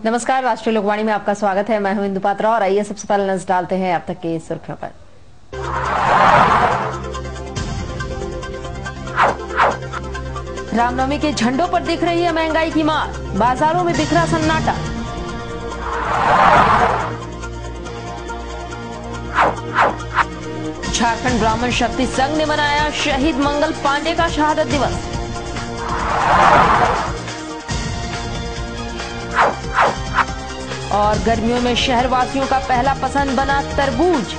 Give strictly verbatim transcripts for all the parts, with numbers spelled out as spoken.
नमस्कार, राष्ट्रीय लोकवाणी में आपका स्वागत है। मैं हूं इंदु पात्रा और आइए सबसे पहले नजर डालते हैं अब तक के सुर्खियों पर। रामनवमी के झंडों पर दिख रही है महंगाई की मार, बाजारों में बिखरा सन्नाटा। झारखंड ब्राह्मण शक्ति संघ ने मनाया शहीद मंगल पांडे का शहादत दिवस। और गर्मियों में शहरवासियों का पहला पसंद बना तरबूज।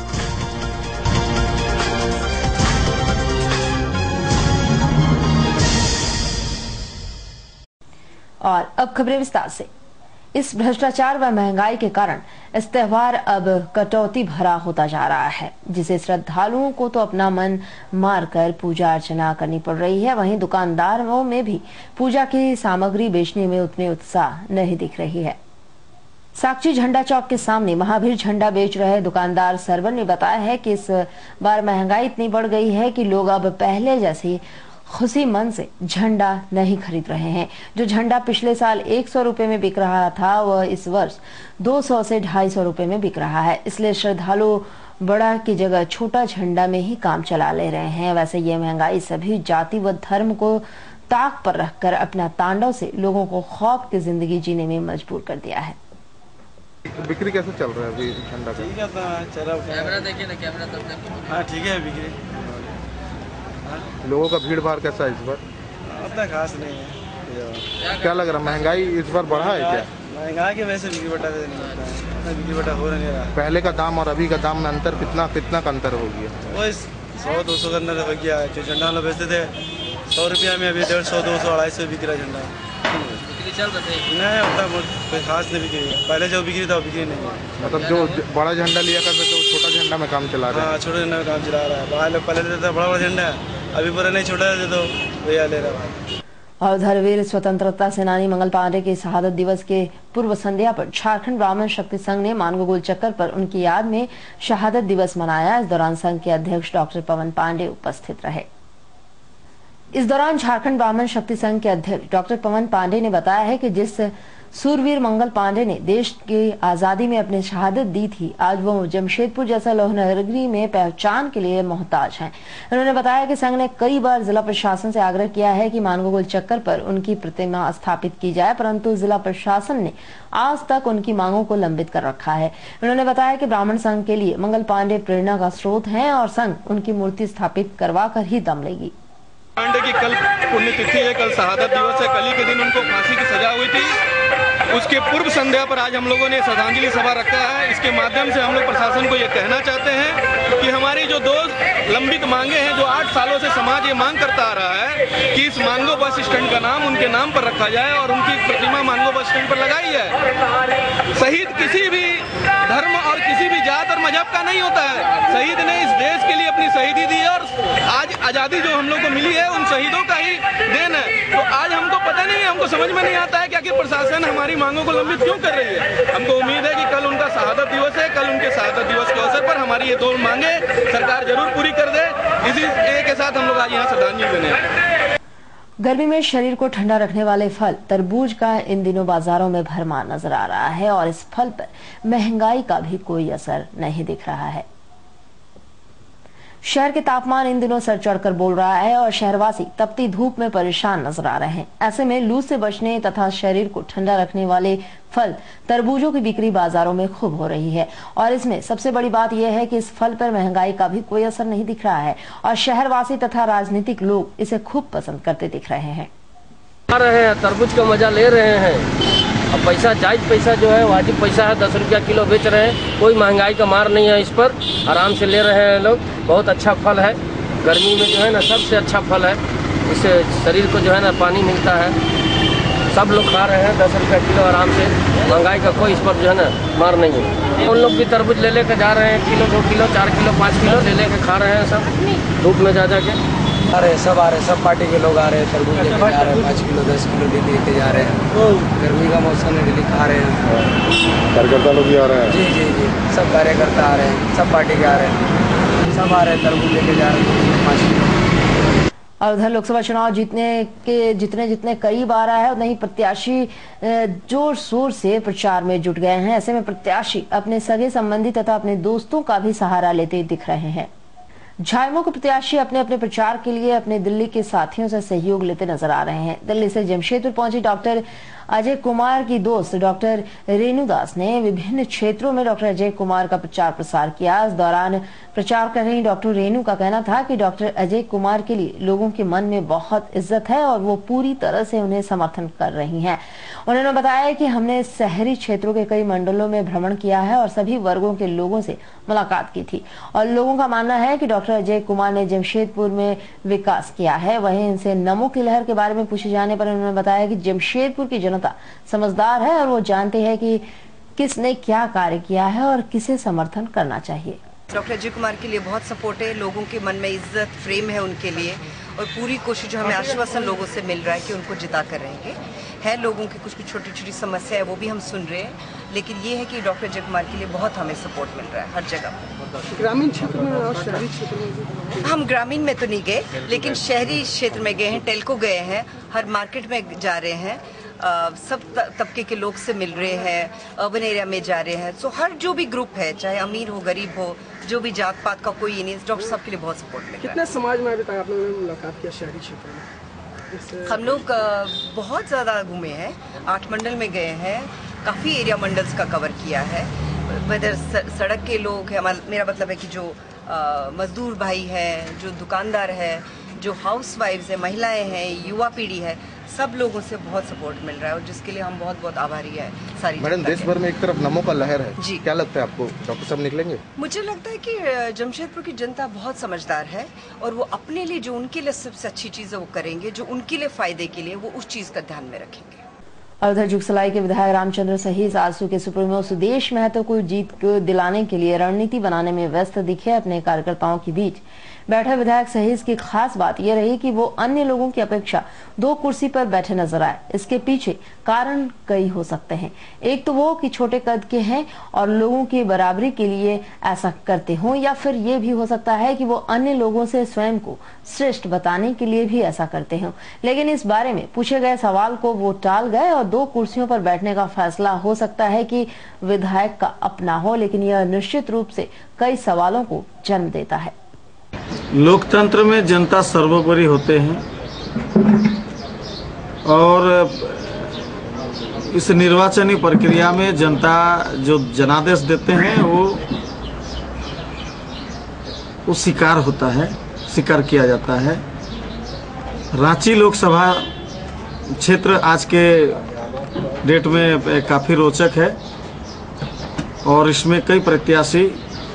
और अब खबरें विस्तार से। इस भ्रष्टाचार व महंगाई के कारण इस त्योहार अब कटौती भरा होता जा रहा है, जिसे श्रद्धालुओं को तो अपना मन मारकर पूजा अर्चना करनी पड़ रही है। वहीं दुकानदारों में भी पूजा की सामग्री बेचने में उतने उत्साह नहीं दिख रही है। साक्षी झंडा चौक के सामने महावीर झंडा बेच रहे दुकानदार सरवन ने बताया है कि इस बार महंगाई इतनी बढ़ गई है कि लोग अब पहले जैसी खुशी मन से झंडा नहीं खरीद रहे हैं। जो झंडा पिछले साल एक सौ रुपए में बिक रहा था वह इस वर्ष दो सौ से ढाई सौ रुपए में बिक रहा है। इसलिए श्रद्धालु बड़ा की जगह छोटा झंडा में ही काम चला ले रहे हैं। वैसे ये महंगाई सभी जाति व धर्म को ताक पर रखकर अपना तांडव से लोगों को खौफ की जिंदगी जीने में मजबूर कर दिया है। बिक्री कैसे चल रहा है अभी झंडा का? ठीक है, चला कैमरा देखिए ना, कैमरा तब तक। हाँ ठीक है बिक्री। लोगों का भीड़ भाड़ कैसा है इस बार? उतना खास नहीं है। क्या लग रहा है, महंगाई इस बार बढ़ा है क्या? महंगाई के वैसे बिक्री बटा नहीं होता है, बिक्री बटा हो नहीं रहा। पहले का दाम और अभी का दाम में अंतर कितना कितना का अंतर हो गया? वो सौ दो सौ का अंदर हो गया। जो झंडा वाला बेचते थे सौ रुपया में अभी डेढ़ सौ दो सौ अढ़ाई सौ बिक रहा झंडा। चल रहे नहीं उतना कोई खास नहीं बिक्री। पहले जो बिक्री था वो बिक्री नहीं है। मतलब जो बड़ा झंडा लिया करते तो छोटा झंडा में काम चला रहा है। हाँ, छोटे झंडा में काम चला रहा है। बाहर लोग पहले देते बड़ा बड़ा झंडा, अभी पूरा नहीं छोटा देते तो भैया ले रहा है। और उधर वीर स्वतंत्रता सेनानी मंगल पांडे के शहादत दिवस के पूर्व संध्या पर झारखंड ब्राह्मण शक्ति संघ ने मानगो गोल चक्कर पर उनकी याद में शहादत दिवस मनाया। इस दौरान संघ के अध्यक्ष डॉक्टर पवन पांडे उपस्थित रहे। इस दौरान झारखंड ब्राह्मण शक्ति संघ के अध्यक्ष डॉक्टर पवन पांडे ने बताया है कि जिस सूरवीर मंगल पांडे ने देश की आजादी में अपनी शहादत दी थी, आज वो जमशेदपुर जैसा लौह नगरी में पहचान के लिए मोहताज हैं। उन्होंने बताया कि संघ ने कई बार जिला प्रशासन से आग्रह किया है कि मानगो गोल चक्कर पर उनकी प्रतिमा स्थापित की जाए, परंतु जिला प्रशासन ने आज तक उनकी मांगों को लंबित कर रखा है। उन्होंने बताया कि ब्राह्मण संघ के लिए मंगल पांडे प्रेरणा का स्रोत है और संघ उनकी मूर्ति स्थापित करवा कर ही दम लेगी। पांडे की कल पुण्यतिथि है, कल शहादत दिवस है। कल ही के दिन उनको फांसी की सजा हुई थी। उसके पूर्व संध्या पर आज हम लोगों ने श्रद्धांजलि सभा रखा है। इसके माध्यम से हम लोग प्रशासन को ये कहना चाहते हैं कि हमारी जो दो लंबित मांगे हैं, जो आठ सालों से समाज ये मांग करता आ रहा है कि इस मांगो बस स्टैंड का नाम उनके नाम पर रखा जाए और उनकी प्रतिमा मांगो बस स्टैंड पर लगाई जाए। शहीद किसी भी धर्म और किसी भी जात और मजहब का नहीं होता है। शहीद ने इस देश के लिए अपनी शहीदी दी और आज आजादी जो हम लोग को मिली है उन शहीदों का ही देन है। तो आज हमको पता नहीं है, हमको समझ में नहीं आता है कि आखिर प्रशासन हमारी मांगों को लंबित क्यों कर रही है। हमको उम्मीद है कि कल उनका शहादत दिवस है, कल उनके शहादत दिवस के अवसर पर हमारी ये दो मांगे सरकार जरूर पूरी कर दे। इसी के साथ हम लोग आज यहाँ श्रद्धांजलि देने आए। गर्मी में शरीर को ठंडा रखने वाले फल तरबूज का इन दिनों बाजारों में भरमार नजर आ रहा है और इस फल पर महंगाई का भी कोई असर नहीं दिख रहा है। शहर के तापमान इन दिनों सर चढ़कर बोल रहा है और शहरवासी तपती धूप में परेशान नजर आ रहे हैं। ऐसे में लू से बचने तथा शरीर को ठंडा रखने वाले फल तरबूजों की बिक्री बाजारों में खूब हो रही है और इसमें सबसे बड़ी बात यह है कि इस फल पर महंगाई का भी कोई असर नहीं दिख रहा है और शहरवासी तथा राजनीतिक लोग इसे खूब पसंद करते दिख रहे हैं। आ रहे हैं तरबूज का मजा ले रहे हैं। अब पैसा जायज पैसा जो है वाजिब पैसा है, दस रुपया किलो बेच रहे हैं। कोई महंगाई का मार नहीं है, इस पर आराम से ले रहे हैं लोग। बहुत अच्छा फल है, गर्मी में जो है ना सबसे अच्छा फल है। इससे शरीर को जो है ना पानी मिलता है। सब लोग खा रहे हैं, दस रुपया किलो आराम से। महंगाई का कोई इस पर जो है ना मार नहीं है। उन लोग भी तरबूज ले लेकर जा रहे हैं, किलो दो किलो चार किलो पाँच किलो ले लेकर खा रहे हैं। सब धूप में जा जा के आ रहे हैं, सब आ रहे हैं, सब पार्टी के लोग आ रहे हैं। तरबूज लेके जा रहे हैं, पाँच किलो दस किलो डेली लेके जा रहे हैं। गर्मी का मौसम है, डेली खा रहे हैं। कार्यकर्ता लोग भी आ रहे हैं। जी जी जी सब कार्यकर्ता आ रहे हैं, सब पार्टी के आ रहे हैं, सब आ रहे हैं, तरबूज लेके जा रहे हैं पाँच किलो। और उधर लोकसभा चुनाव जीतने के जितने जितने करीब आ रहा है उतने ही प्रत्याशी जोर शोर से प्रचार में जुट गए हैं। ऐसे में प्रत्याशी अपने सगे संबंधी तथा अपने दोस्तों का भी सहारा लेते दिख रहे हैं। झामुमो के प्रत्याशी अपने अपने प्रचार के लिए अपने दिल्ली के साथियों से सहयोग लेते नजर आ रहे हैं। दिल्ली से जमशेदपुर पहुंची डॉक्टर अजय कुमार की दोस्त डॉक्टर रेणु दास ने विभिन्न क्षेत्रों में डॉक्टर अजय कुमार का प्रचार प्रसार किया। इस दौरान प्रचार कर रही डॉक्टर रेणु का कहना था कि डॉक्टर अजय कुमार के लिए लोगों के मन में बहुत इज्जत है और वो पूरी तरह से उन्हें समर्थन कर रही हैं। उन्होंने बताया कि हमने शहरी क्षेत्रों के कई मंडलों में भ्रमण किया है और सभी वर्गों के लोगों से मुलाकात की थी और लोगों का मानना है कि डॉक्टर अजय कुमार ने जमशेदपुर में विकास किया है। वहीं इनसे नमो की लहर के बारे में पूछे जाने पर उन्होंने बताया कि जमशेदपुर की जनता समझदार है और वो जानते हैं कि किसने क्या कार्य किया है और किसे समर्थन करना चाहिए। डॉक्टर अजय कुमार के लिए बहुत सपोर्ट है, लोगों के मन में इज्जत प्रेम है उनके लिए और पूरी कोशिश जो हमें आश्वासन लोगों से मिल रहा है कि उनको जिता कर रहेंगे। है लोगों की कुछ कुछ छोटी छोटी समस्या है वो भी हम सुन रहे हैं, लेकिन ये है कि डॉक्टर अजय कुमार के लिए बहुत हमें सपोर्ट मिल रहा है हर जगह। ग्रामीण क्षेत्र में और शहरी क्षेत्र में? हम ग्रामीण में तो नहीं गए लेकिन शहरी क्षेत्र में गए हैं, टेल्को गए हैं, हर मार्केट में जा रहे हैं, आ, सब तबके के लोग से मिल रहे हैं, अर्बन एरिया में जा रहे हैं। सो हर जो भी ग्रुप है, चाहे अमीर हो गरीब हो, जो भी जात पात का कोई ये नहीं, डॉक्टर साहब के लिए बहुत सपोर्ट मिल रहा है। कितने समाज में अभी तक आप लोगों ने मुलाकात किया शहरी क्षेत्र में? हम लोग बहुत ज़्यादा घूमे हैं, आठ मंडल में गए हैं, काफ़ी एरिया मंडल्स का कवर किया है। वेदर सड़क के लोग हैं, मेरा मतलब है कि जो मजदूर भाई हैं, जो दुकानदार है, जो हाउस वाइफ्स है, महिलाएं हैं, युवा पीढ़ी है, सब लोगों से बहुत सपोर्ट मिल रहा है और जिसके लिए हम बहुत बहुत आभारी है सारी। मैडम, देश भर में एक तरफ नमो का लहर है जी, क्या लगता है आपको डॉक्टर साहब निकलेंगे? मुझे लगता है कि जमशेदपुर की जनता बहुत समझदार है और वो अपने लिए जो उनके लिए सबसे अच्छी चीज़ है वो करेंगे, जो उनके लिए फायदे के लिए वो उस चीज़ का ध्यान में रखेंगे। और उधर जुगसलाई के विधायक रामचंद्र सहित आजसू के सुप्रीमो सुदेश महतो को जीत को दिलाने के लिए रणनीति बनाने में व्यस्त दिखे। अपने कार्यकर्ताओं के बीच बैठे विधायक सहित की खास बात यह रही कि वो अन्य लोगों की अपेक्षा दो कुर्सी पर बैठे नजर आए। इसके पीछे कारण कई हो सकते हैं। एक तो वो कि छोटे कद के हैं और लोगों की बराबरी के लिए ऐसा करते हों, या फिर ये भी हो सकता है कि वो अन्य लोगों से स्वयं को श्रेष्ठ बताने के लिए भी ऐसा करते हों। लेकिन इस बारे में पूछे गए सवाल को वो टाल गए और दो कुर्सियों पर बैठने का फैसला हो सकता है कि विधायक का अपना हो, लेकिन यह निश्चित रूप से कई सवालों को जन्म देता है। लोकतंत्र में जनता सर्वोपरि होते हैं और इस निर्वाचनी प्रक्रिया में जनता जो जनादेश देते हैं वो वो स्वीकार होता है, स्वीकार किया जाता है। रांची लोकसभा क्षेत्र आज के डेट में काफ़ी रोचक है और इसमें कई प्रत्याशी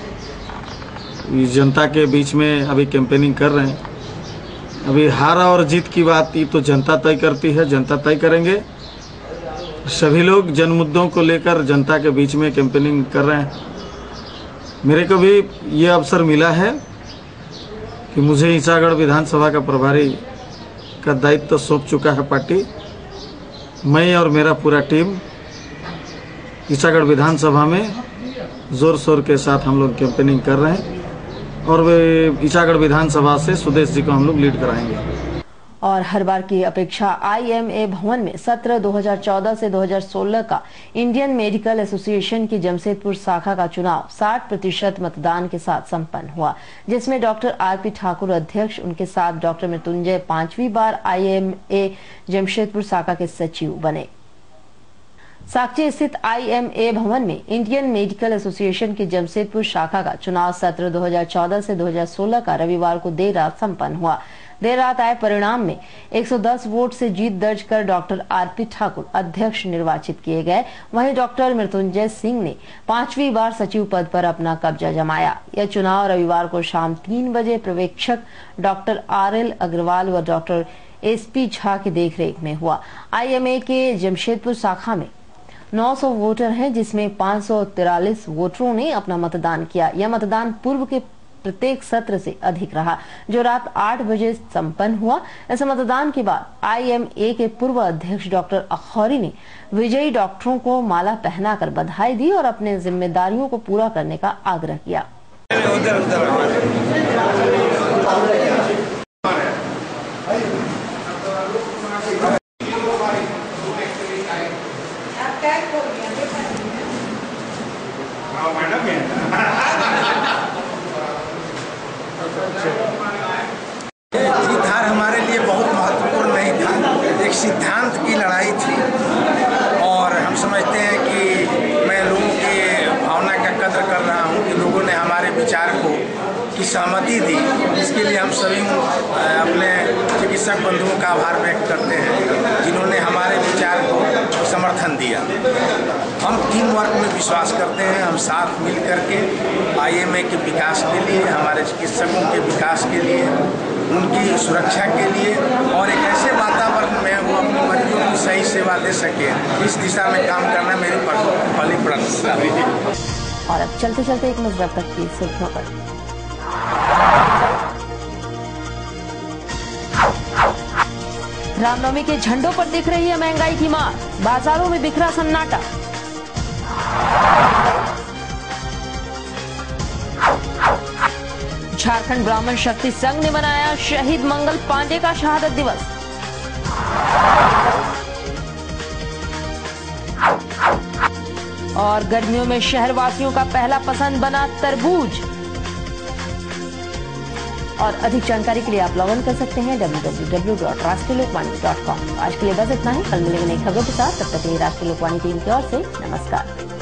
जनता के बीच में अभी कैंपेनिंग कर रहे हैं। अभी हार और जीत की बात ये तो जनता तय करती है, जनता तय करेंगे। सभी लोग जन मुद्दों को लेकर जनता के बीच में कैंपेनिंग कर रहे हैं। मेरे को भी ये अवसर मिला है कि मुझे ईसागढ़ विधानसभा का प्रभारी का दायित्व तो सौंप चुका है पार्टी। मैं और मेरा पूरा टीम ईसागढ़ विधानसभा में जोर शोर के साथ हम लोग कैंपेनिंग कर रहे हैं और वे ईसागढ़ विधानसभा से सुदेश जी को हम लोग लीड कराएंगे। और हर बार की अपेक्षा आई एम ए भवन में सत्र दो हज़ार चौदह से दो हज़ार सोलह का इंडियन मेडिकल एसोसिएशन की जमशेदपुर शाखा का चुनाव साठ प्रतिशत मतदान के साथ संपन्न हुआ, जिसमें डॉक्टर आर पी ठाकुर अध्यक्ष, उनके साथ डॉक्टर मृत्युंजय पांचवी बार आई एम ए जमशेदपुर शाखा के सचिव बने। साकची स्थित आई एम ए भवन में इंडियन मेडिकल एसोसिएशन की जमशेदपुर शाखा का चुनाव सत्र दो हज़ार चौदह से दो हज़ार सोलह का रविवार को देर रात संपन्न हुआ। देर रात आए परिणाम में एक सौ दस वोट से जीत दर्ज कर डॉक्टर आर पी ठाकुर अध्यक्ष निर्वाचित किए गए। वहीं डॉक्टर मृत्युंजय सिंह ने पांचवी बार सचिव पद पर अपना कब्जा जमाया। यह चुनाव रविवार को शाम तीन बजे पर्यवेक्षक डॉक्टर आर एल अग्रवाल व डॉक्टर एस पी झा की देखरेख में हुआ। आई एम ए के जमशेदपुर शाखा में नौ सौ वोटर हैं, जिसमें पाँच सौ तिरालीस वोटरों ने अपना मतदान किया। यह मतदान पूर्व के प्रत्येक सत्र से अधिक रहा, जो रात आठ बजे संपन्न हुआ। इस मतदान के बाद आई एम ए के पूर्व अध्यक्ष डॉक्टर अखौरी ने विजयी डॉक्टरों को माला पहनाकर बधाई दी और अपने जिम्मेदारियों को पूरा करने का आग्रह किया। गिरिधार हमारे लिए बहुत महत्वपूर्ण नहीं था, एक सिद्धांत की लड़ाई थी और हम समझते हैं कि मैं लोगों की भावना का कदर कर रहा हूं कि लोगों ने हमारे विचार को की सहमति दी। इसके लिए हम सभी अपने चिकित्सक बंधुओं का आभार व्यक्त करते हैं जिन्होंने हमारे विचार को समर्थन दिया। हम टीम वर्क में विश्वास करते हैं, हम साथ मिल करके आईएमए के विकास के लिए, हमारे चिकित्सकों के विकास के लिए, उनकी सुरक्षा के लिए और एक ऐसे वातावरण में वो अपने मरीजों की सही सेवा दे सके, इस दिशा में काम करना मेरी पहली प्राथमिकता है। और अब चलते चलते एक नजर तक की सुर्खियों पर। रामनवमी के झंडों पर दिख रही है महंगाई की मार, बाजारों में बिखरा सन्नाटा। झारखंड ब्राह्मण शक्ति संघ ने मनाया शहीद मंगल पांडे का शहादत दिवस। और गर्मियों में शहरवासियों का पहला पसंद बना तरबूज। और अधिक जानकारी के लिए आप लॉग इन कर सकते हैं डब्ल्यू डब्ल्यू डब्ल्यू डॉट राष्ट्रीय लोकवाणी डॉट कॉम। आज के लिए बस इतना ही, कल मिलेंगे नई खबरों के साथ। तब तक के लिए राष्ट्रीय लोकवाणी टीम की ओर से नमस्कार।